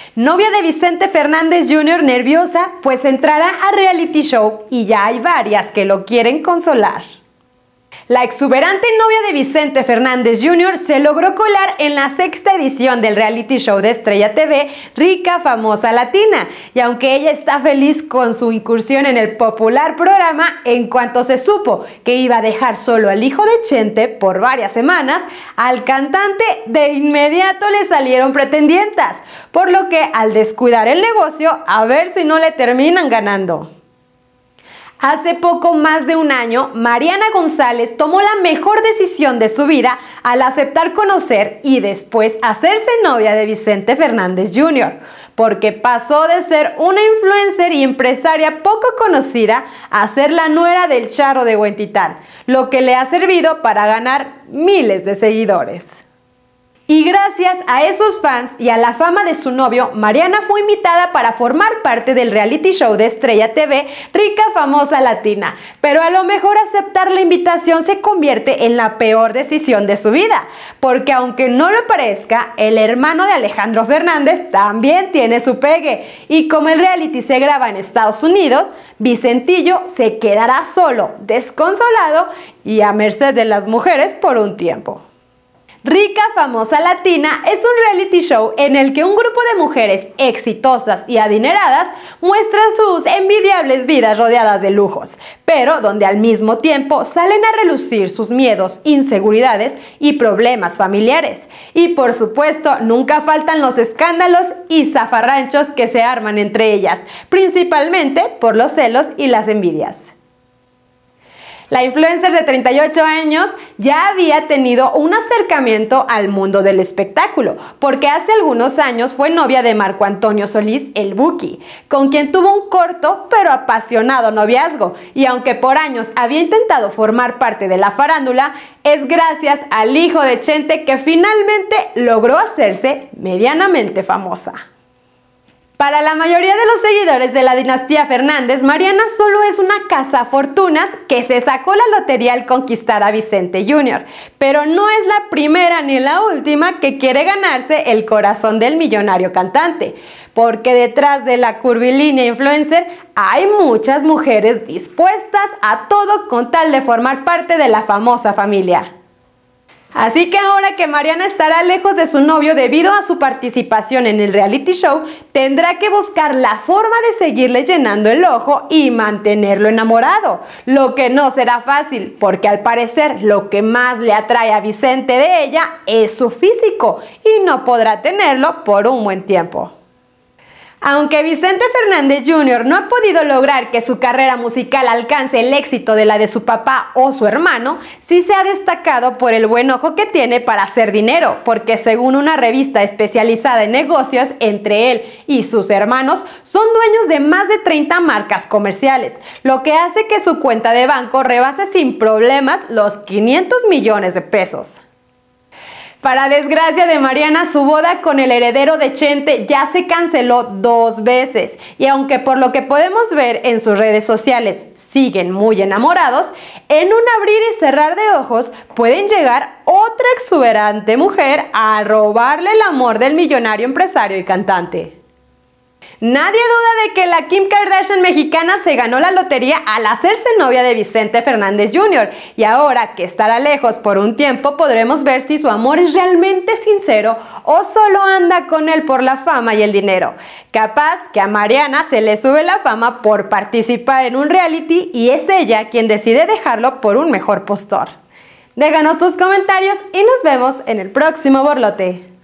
Novia de Vicente Fernández Jr. nerviosa, pues entrará a reality show y ya hay varias que lo quieren consolar. La exuberante novia de Vicente Fernández Jr. se logró colar en la 6ª edición del reality show de Estrella TV, Rica Famosa Latina, y aunque ella está feliz con su incursión en el popular programa, en cuanto se supo que iba a dejar solo al hijo de Chente por varias semanas, al cantante de inmediato le salieron pretendientas, por lo que al descuidar el negocio, a ver si no le terminan ganando. Hace poco más de un año, Mariana González tomó la mejor decisión de su vida al aceptar conocer y después hacerse novia de Vicente Fernández Jr., porque pasó de ser una influencer y empresaria poco conocida a ser la nuera del Charro de Huentitán, lo que le ha servido para ganar miles de seguidores. Y gracias a esos fans y a la fama de su novio, Mariana fue invitada para formar parte del reality show de Estrella TV, Rica Famosa Latina. Pero a lo mejor aceptar la invitación se convierte en la peor decisión de su vida, porque aunque no lo parezca, el hermano de Alejandro Fernández también tiene su pegue. Y como el reality se graba en Estados Unidos, Vicentillo se quedará solo, desconsolado y a merced de las mujeres por un tiempo. Rica Famosa Latina es un reality show en el que un grupo de mujeres exitosas y adineradas muestra sus envidiables vidas rodeadas de lujos, pero donde al mismo tiempo salen a relucir sus miedos, inseguridades y problemas familiares. Y por supuesto, nunca faltan los escándalos y zafarranchos que se arman entre ellas, principalmente por los celos y las envidias. La influencer de 38 años ya había tenido un acercamiento al mundo del espectáculo, porque hace algunos años fue novia de Marco Antonio Solís, el Buki, con quien tuvo un corto pero apasionado noviazgo, y aunque por años había intentado formar parte de la farándula, es gracias al hijo de Chente que finalmente logró hacerse medianamente famosa. Para la mayoría de los seguidores de la dinastía Fernández, Mariana solo es una cazafortunas que se sacó la lotería al conquistar a Vicente Jr., pero no es la primera ni la última que quiere ganarse el corazón del millonario cantante, porque detrás de la curvilínea influencer hay muchas mujeres dispuestas a todo con tal de formar parte de la famosa familia. Así que ahora que Mariana estará lejos de su novio debido a su participación en el reality show, tendrá que buscar la forma de seguirle llenando el ojo y mantenerlo enamorado, lo que no será fácil, porque al parecer lo que más le atrae a Vicente de ella es su físico y no podrá tenerlo por un buen tiempo. Aunque Vicente Fernández Jr. no ha podido lograr que su carrera musical alcance el éxito de la de su papá o su hermano, sí se ha destacado por el buen ojo que tiene para hacer dinero, porque según una revista especializada en negocios, entre él y sus hermanos son dueños de más de 30 marcas comerciales, lo que hace que su cuenta de banco rebase sin problemas los 500 millones de pesos. Para desgracia de Mariana, su boda con el heredero de Chente ya se canceló 2 veces, y aunque por lo que podemos ver en sus redes sociales siguen muy enamorados, en un abrir y cerrar de ojos pueden llegar otra exuberante mujer a robarle el amor del millonario empresario y cantante. Nadie duda de que la Kim Kardashian mexicana se ganó la lotería al hacerse novia de Vicente Fernández Jr. y ahora que estará lejos por un tiempo podremos ver si su amor es realmente sincero o solo anda con él por la fama y el dinero. Capaz que a Mariana se le sube la fama por participar en un reality y es ella quien decide dejarlo por un mejor postor. Déjanos tus comentarios y nos vemos en el próximo borlote.